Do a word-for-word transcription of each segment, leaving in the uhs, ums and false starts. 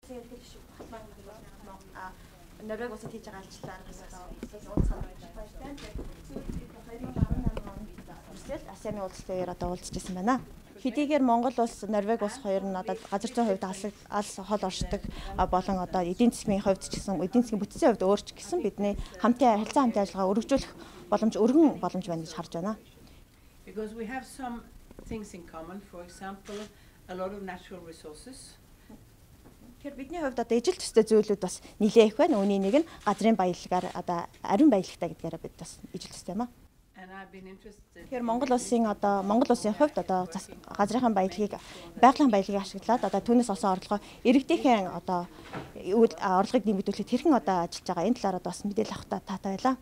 Норвеги улсад хийж байгаа алчлаар уулзсан баяртай. две тысячи десять онд Брюссель АСЕАН уулзалтаар одоо уулзчихсан байна. Хэдийгээр Монгол улс, Норвеги улс хоёр нь одоо газар зүйн хувьд алс хол оршдог болон одоо эдийн засгийн хувьд ч гэсэн эдийн засгийн бүтцийн хувьд өөрч гэсэн бидний хамтын харилцаа хамтын ажиллагаа өргөжүүлэх боломж өргөн боломж байна гэж харж байна. Because we have some things in common, for example, a lot of natural resources. Тэгэхээр бидний хувьд одоо ижил төстэй зүйлүүд бас нэлээ их байна. Үүний нэг нь газрын баялагаар одоо ариун баялагтай гэдгээр бид бас ижил төстэй юм аа. Тэгэхээр Монгол улсын одоо Монгол улсын хувьд одоо газрынхаа баялагийг байгалийн баялагийг ашиглаад одоо түүнээс олсон орлогоо иргэдийнхэн одоо орлогыг нэмэгдүүлэхэд хэрхэн одоо ажиллаж байгаа энэ талаар бас мэдээлэл авах таатай байлаа.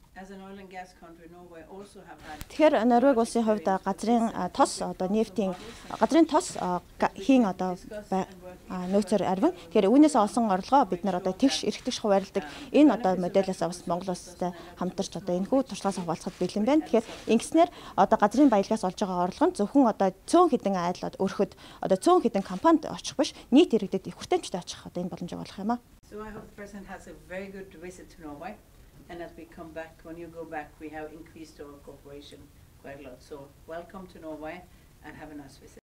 Тэгэхээр Норвеги улсын хувьд газрын тос одоо нефтийн газрын тос хийн одоо нөөцөөр арвин. Тэгэхээр үүнээс олсон орлогоо бид нар одоо тэгш эрхтгш хуваарлдаг энэ одоо модельээс бас Монгол улстай хамтарч одоо энэ хүү туршлагаас хуваалцахад бэлэн байна. Тэгэхээр ингэснээр одоо газрын баялагаас олж байгаа орлого нь зөвхөн одоо цөөн хэдэн айлууд өрхөд одоо цөөн хэдэн компанид очих биш нийт иргэдэд их хүртээмжтэй очих одоо энэ боломжийг олох юм аа. So I hope the president has a very good visit to Norway. And as we come back, when you go back, we have increased our cooperation quite a lot. So welcome to Norway and have a nice visit.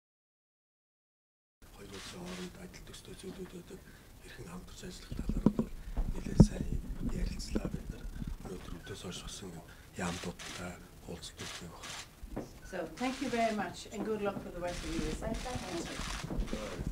Хоёр улсын хооронд адил төстэй зүйлүүдэд хэрхэн хамтарч ажиллах талаар бол нэлээд сайн ярилцлаа бид нар. Өнөөдөр өдөөс хойш басан яамдуудтай уулздаг байна. So thank you very much and good luck for the rest of your visit.